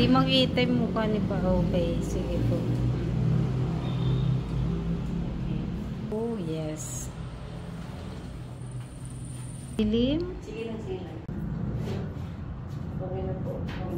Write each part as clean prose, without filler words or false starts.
Hindi makita yung mukha ni pa. Okay, sige po. Oh, yes. Dilim? Sige lang, sige lang. Okay na po.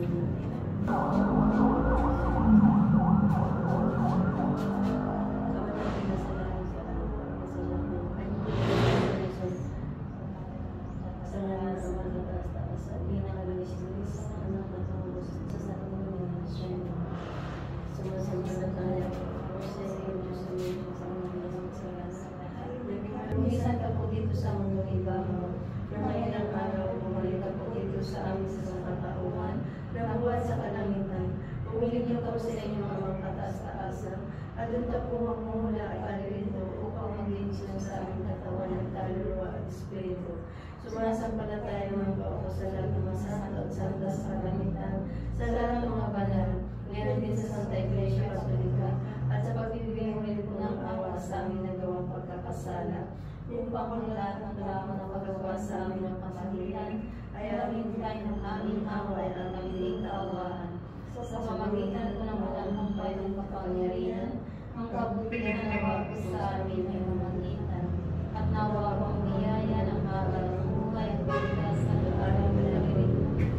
Minsan ka po dito sa mundong iba mo, na may ilang araw, bumalik ka po dito sa amin sa katauhan, na buwan sa kalangitan. Pumilig niyo po sa inyong mga kataas-taasan, at doon ka po magmumula at alirito upang maging siya sa aming katawan ng kaluluwa at espiritu. Sumasampalataya naman po ako sa lahat ng masasanto at santa sa kalangitan, sa lahat ng mga banal, ngayon din sa Santa Iglesia Katolika, at sa pagbibigay mo rin po ng awa sa aming nagawang pagkakasala. Upang ang lahat ng kalaman na paggawa sa amin ng pamagitan, ay amin tayo ng aming awa at ang aming kaawaan. Sa pamagitan ko ng walang humpay ng kapangyarihan, ang kabutihan na nawa po sa amin ay mamagitan. At nawa po ang biyaya ng aral ng buhay at biglas na lugarang malagay.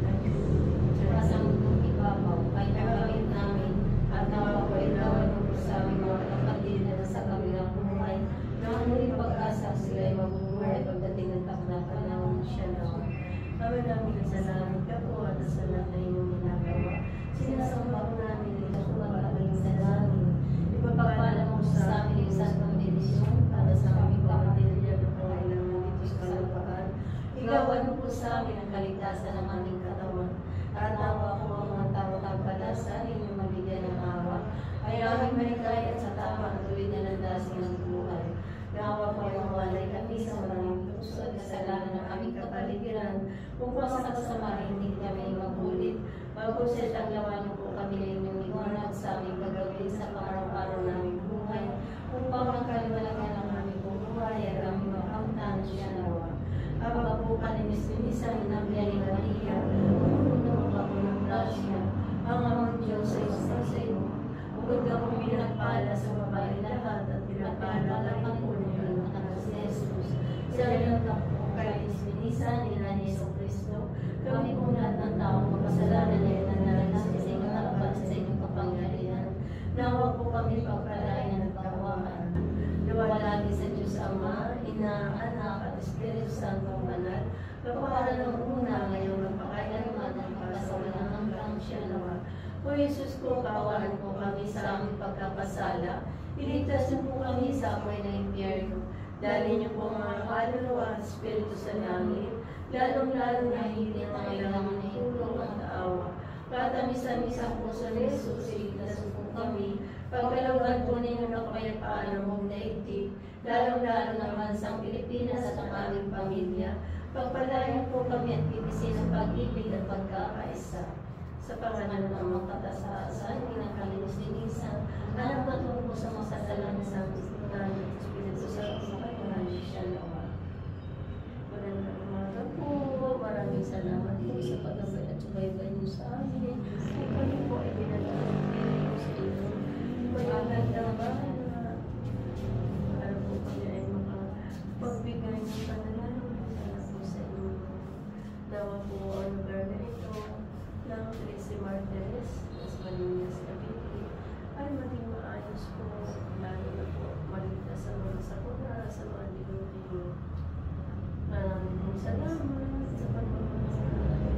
Sa mundong ibabaw ay nakamit namin, at nawa po ikaw ay po sa aming mga kapatid na sa kabilang buhay, na ang muling pag-asa sila ay mabubuhay pagdating ng takdang panahon siya nawa. Kami namin salamat ka po at sa lahat na inyong ginagawa. Sinasamba ko namin ito po ang aming salamin. Ipapakala mo sa amin yung santong bendisyon para sa aming pamilya na pangailangan dito sa kalupaan. Igawan mo po sa amin ang kaligtasan ng aming katawan. At nawa ko ang mga tao pagpalasa inyong mabigyan ng awa. Ay aming maligay at sa tamang tuwid na landasing ng buhay. Nawa po ay mawalay kami sa maraming puso at kasalanan ng aming kapaligiran upang sa kasama hindi kami magulit. Pagpusit ang lawan po kami na inyong iwanag sa aming gagawin sa pang-araw-araw naming buhay upang ang kaliwalagan ng aming buhay at aming makamtan siya nawa. Aba po kalinis-linisan ng Biyaning Maria, puno ka po ng grasya, ang amang Diyos ay sa iyo. Bukod ka po pinagpala sa babae lahat at pinagpala ang puno ng anak si Jesus. Sa ilang ka po kalinis-linisan nila ni Yeso Cristo, kami po lahat ng taong makasalanan na nananalas sa inyong harapan sa inyong kapangyarihan. Nawa po kami pagpalain ng katawan. Luwalagi sa Diyos Ama, Ina, Anak, at Espiritu Santo Banal, kapara ng una ngayong magpakailanman at pagkasawalang hanggang siya nawa. O Jesus ko, kaawaan po kami sa aming pagkapasala. Iligtas niyo po kami sa amoy ng impyerno. Dali niyo po mga kaluluwa at Espiritu sa langit, lalong-lalo na hindi na kailangan ng tulong at awa. Katamis-tamis ang puso ni Jesus, iligtas po kami. Pagkalooban po ninyo ng kapayapaan ng buong daigdig, lalong-lalo ng bansang Pilipinas at ang aming pamilya. Pagpalain po kami at tipisin ang pag-ibig at pagkakaisa. Sa pangalan ng mga kataas-taasan, kinakalinis-linisan, anak patungo sa masasalang sa Pilipinas at Espiritu Santo sa kanyang siya nawa. Magandang umaga po. Maraming salamat po sa pag-abay at subaybay niyo sa amin. Kung kami po ay binagay sa inyo, magandang bahala. Para po kami ay makapagbigay ng panalangin para po sa inyo. Dawa po ang lugar na ito ng Tracy Martires, Las Maninas, Cavite, ay maging maayos po, lalo na po maligtas sa mga sakuna, sa mga digong-digong. Maraming pong salamat sa pagmamahal.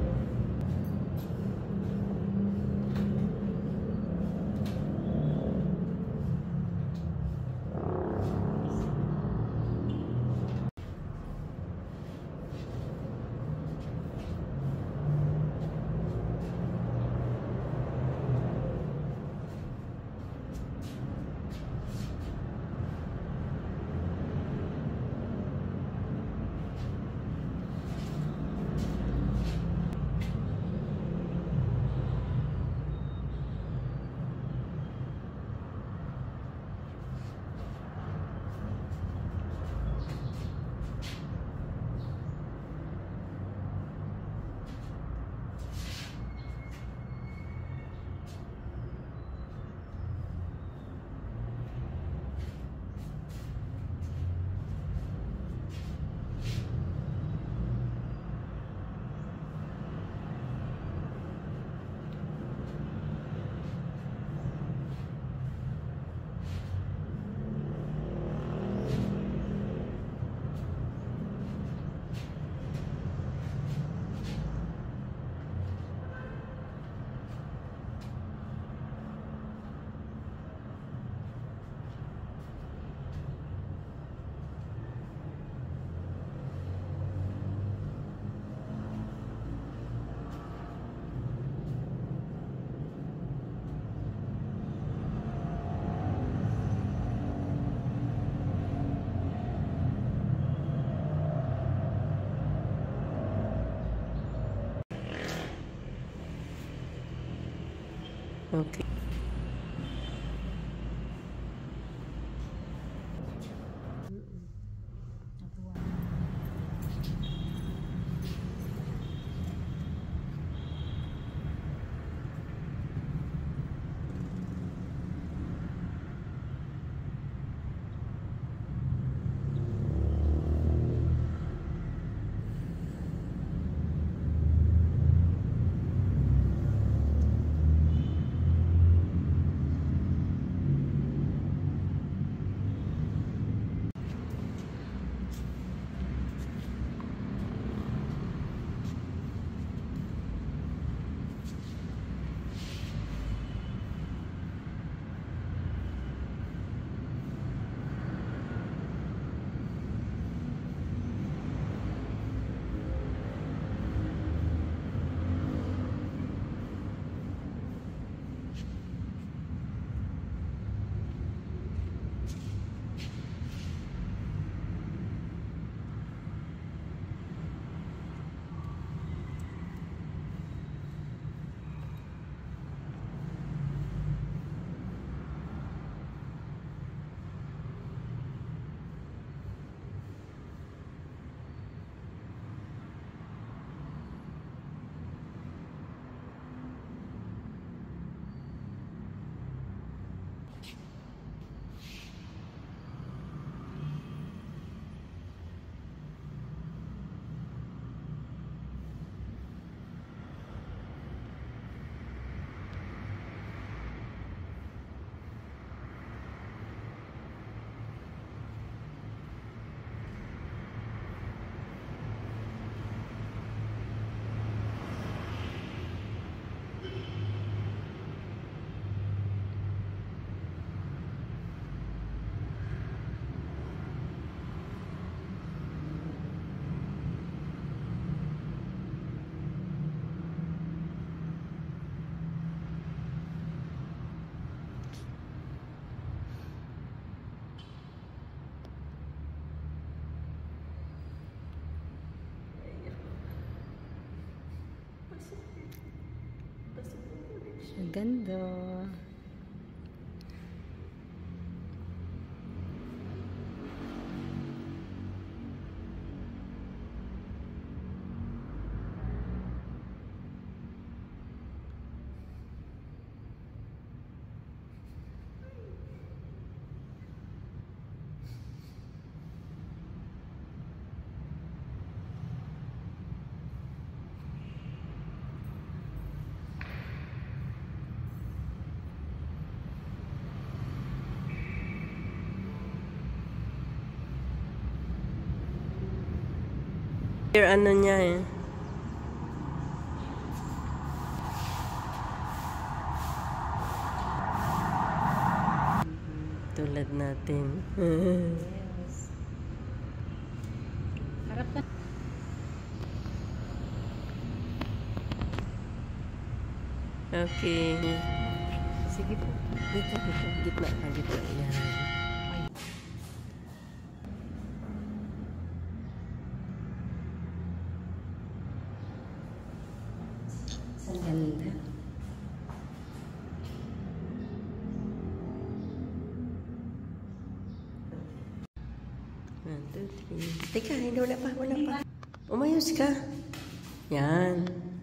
Okay. Ang ganda. Your ano niya eh. Tulad natin. Yes. Harap ka. Okay. Sige po. Dito. Gitna. Yan. Ang ganda. One, two, three. Teka, hindi, wala pa. Umayos ka. Yan.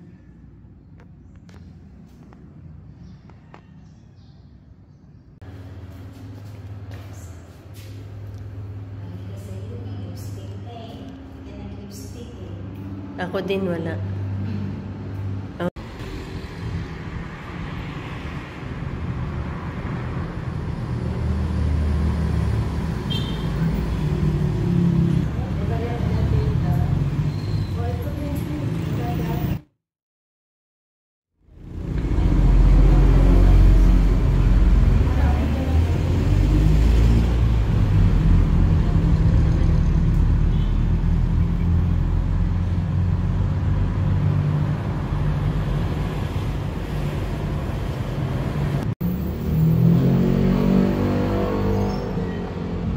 Ako din wala.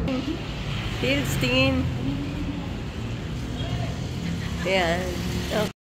Pills, tingin. Ayan. Okay.